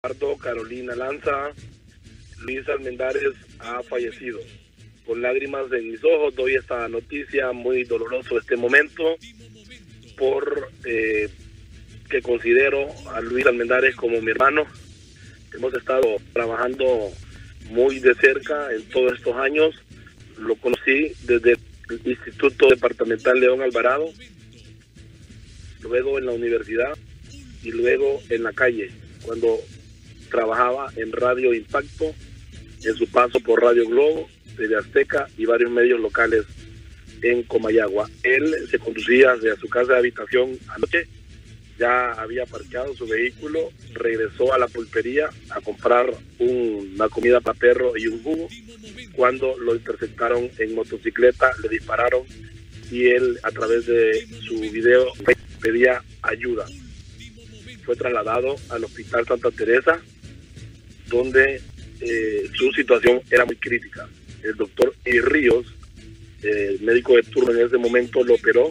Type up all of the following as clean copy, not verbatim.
Carolina Lanza, Luis Almendares ha fallecido. Con lágrimas en mis ojos doy esta noticia, muy doloroso este momento, por que considero a Luis Almendares como mi hermano. Hemos estado trabajando muy de cerca en todos estos años. Lo conocí desde el Instituto Departamental León Alvarado, luego en la universidad y luego en la calle, cuando trabajaba en Radio Impacto, en su paso por Radio Globo, TV Azteca y varios medios locales en Comayagua. Él se conducía hacia su casa de habitación anoche, ya había parqueado su vehículo, regresó a la pulpería a comprar una comida para perro y un jugo, cuando lo interceptaron en motocicleta, le dispararon y él, a través de su video, pedía ayuda. Fue trasladado al Hospital Santa Teresa, donde su situación era muy crítica. El doctor Ríos, médico de turno en ese momento, lo operó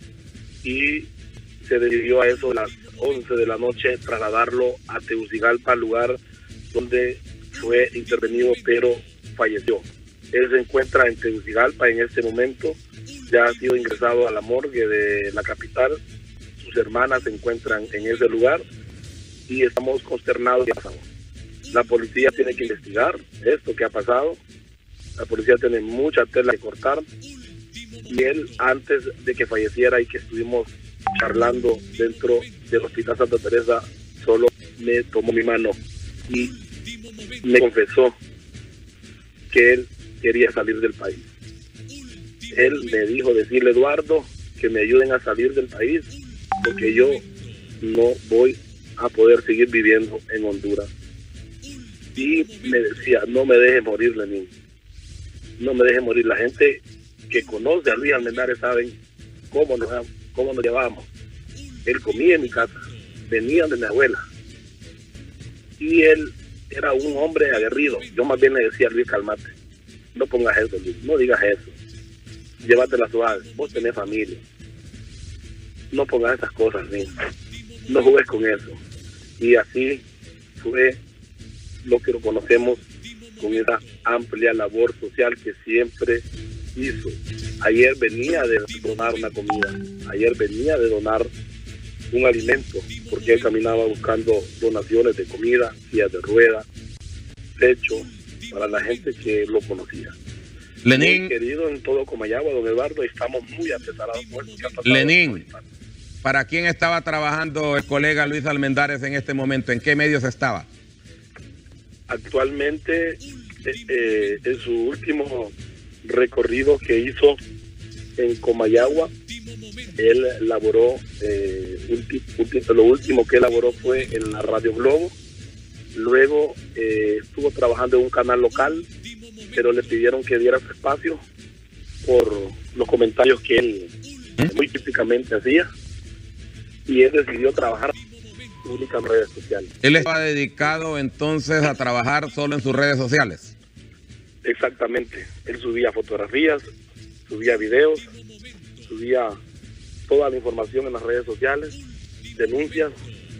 y se decidió a eso de las 11 de la noche trasladarlo a Tegucigalpa, lugar donde fue intervenido, pero falleció. Él se encuentra en Tegucigalpa en este momento, ya ha sido ingresado a la morgue de la capital. Sus hermanas se encuentran en ese lugar y estamos consternados. La policía tiene que investigar esto que ha pasado. La policía tiene mucha tela que cortar. Y él, antes de que falleciera y que estuvimos charlando dentro del Hospital Santa Teresa, solo me tomó mi mano y me confesó que él quería salir del país. Él me dijo decirle, Eduardo, que me ayuden a salir del país, porque yo no voy a poder seguir viviendo en Honduras. Y me decía, no me deje morir, Lenín, no me deje morir. La gente que conoce a Luis Almendares saben cómo nos llevábamos. Él comía en mi casa, venía de mi abuela, y él era un hombre aguerrido. Yo más bien le decía a Luis, cálmate, no pongas eso, Luis, no digas eso, llévatela suave, vos tenés familia, no pongas esas cosas, Luis, no jugues con eso. Y así fue lo que lo conocemos, con esa amplia labor social que siempre hizo. Ayer venía de donar una comida, ayer venía de donar un alimento, porque él caminaba buscando donaciones de comida, sillas de ruedas, techo, para la gente que lo conocía. Lenín, muy querido en todo Comayagua, don Eduardo, y estamos muy apesados por eso que ha pasado. Lenín, ¿para quién estaba trabajando el colega Luis Almendares en este momento? ¿En qué medios estaba? Actualmente, en su último recorrido que hizo en Comayagua, él laboró, lo último que elaboró fue en la Radio Globo. Luego estuvo trabajando en un canal local, pero le pidieron que diera su espacio por los comentarios que él muy típicamente hacía, y él decidió trabajar única en redes sociales. ¿Él estaba dedicado entonces a trabajar solo en sus redes sociales? Exactamente. Él subía fotografías, subía videos, subía toda la información en las redes sociales, denuncias,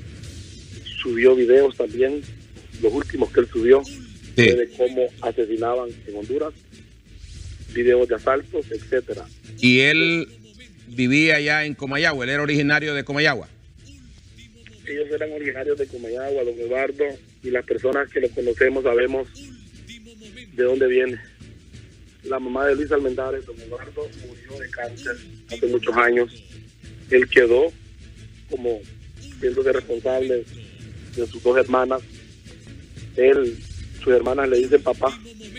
subió videos también. Los últimos que él subió fue de cómo asesinaban en Honduras, videos de asaltos, etcétera. ¿Y él vivía allá en Comayagua? ¿Él era originario de Comayagua? Ellos eran originarios de Comayagua, don Eduardo, y las personas que lo conocemos sabemos de dónde viene. La mamá de Luis Almendares, don Eduardo, murió de cáncer hace muchos años. Él quedó como siéndose responsable de sus dos hermanas. Sus hermanas le dicen papá.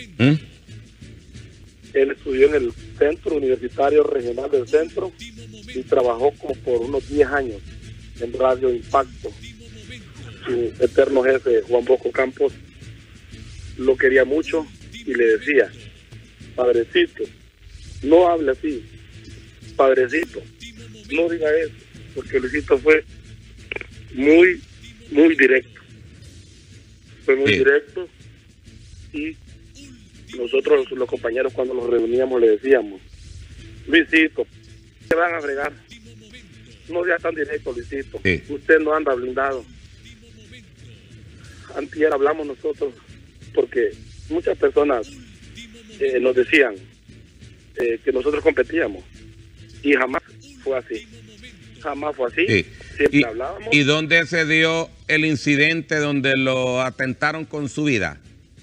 Él estudió en el Centro Universitario Regional del Centro y trabajó como por unos 10 años en Radio Impacto. Su eterno jefe, Juan Bosco Campos, lo quería mucho y le decía, padrecito, no hable así, padrecito, no diga eso, porque Luisito fue muy directo. Fue muy directo, y nosotros, los compañeros, cuando nos reuníamos, le decíamos, Luisito, te van a fregar, no sea tan directo, Luisito, usted no anda blindado. antier hablamos nosotros, porque muchas personas nos decían que nosotros competíamos, y jamás fue así. Jamás fue así. Sí. Siempre hablábamos. ¿Y dónde se dio el incidente donde lo atentaron con su vida?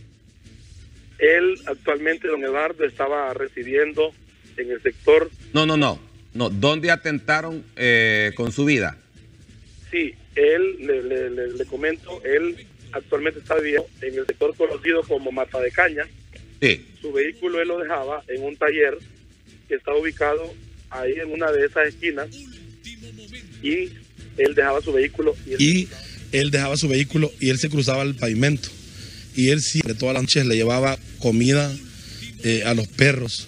Él actualmente, don Eduardo, estaba residiendo en el sector... No. ¿Dónde atentaron con su vida? Sí, él, le comento, él actualmente está viviendo en el sector conocido como Mata de Caña. Sí. Su vehículo él lo dejaba en un taller que está ubicado ahí en una de esas esquinas, y él dejaba su vehículo y él se cruzaba el pavimento, y él siempre todas las noches le llevaba comida a los perros,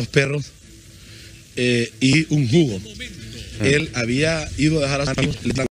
y un jugo. Él había ido a dejar a sus amigos,